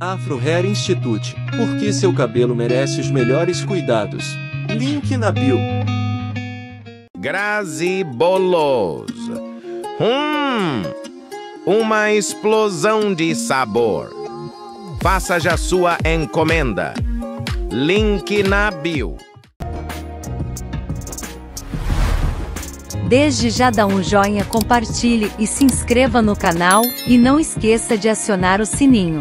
Afro Hair Institute, porque seu cabelo merece os melhores cuidados. Link na bio. Grazi Bolos. Uma explosão de sabor. Faça já sua encomenda. Link na bio. Desde já dá um joinha, compartilhe e se inscreva no canal, e não esqueça de acionar o sininho.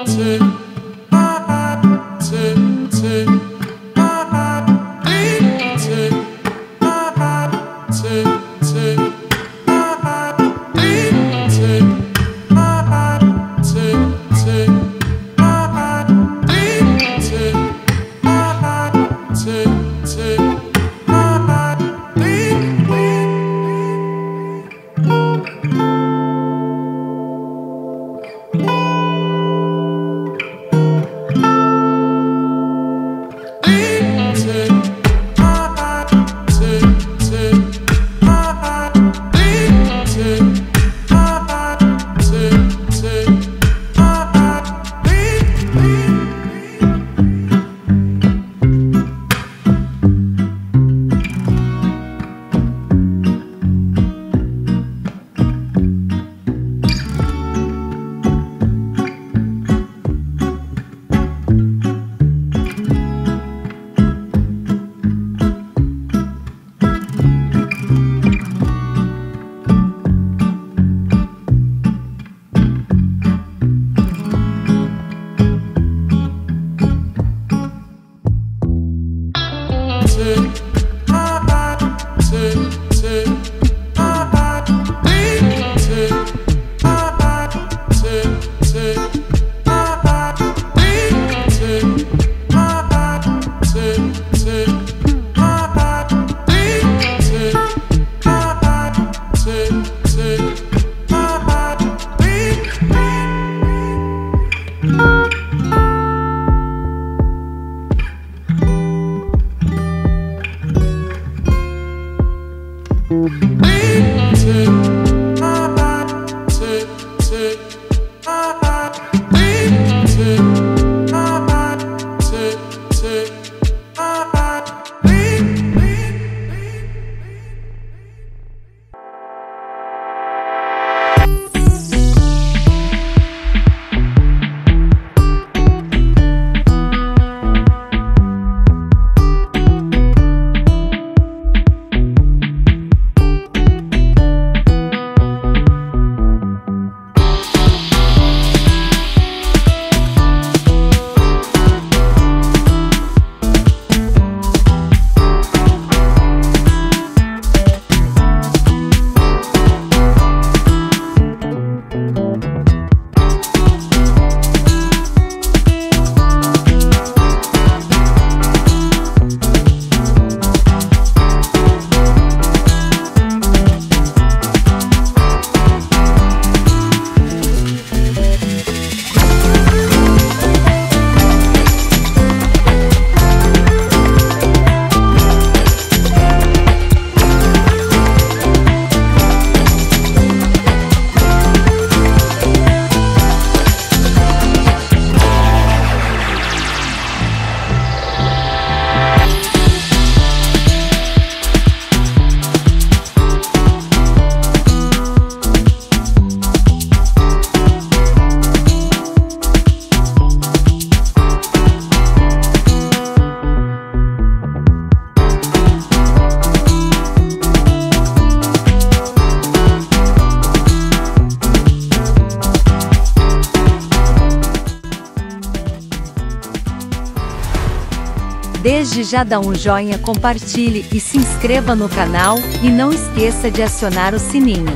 Desde já dá um joinha, compartilhe e se inscreva no canal, e não esqueça de acionar o sininho.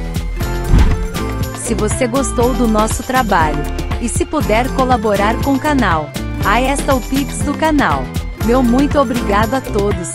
Se você gostou do nosso trabalho, e se puder colaborar com o canal, aí está o Pix do canal. Meu muito obrigado a todos.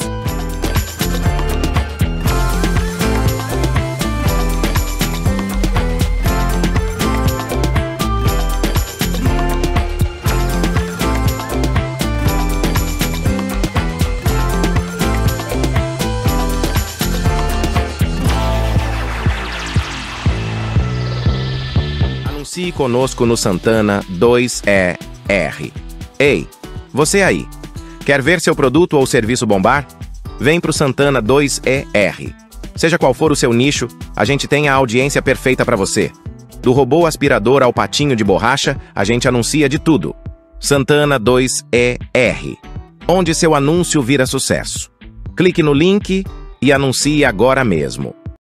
Anuncie conosco no Santana 2ER. Ei, você aí, quer ver seu produto ou serviço bombar? Vem pro Santana 2ER. Seja qual for o seu nicho, a gente tem a audiência perfeita para você. Do robô aspirador ao patinho de borracha, a gente anuncia de tudo. Santana 2ER, onde seu anúncio vira sucesso. Clique no link e anuncie agora mesmo.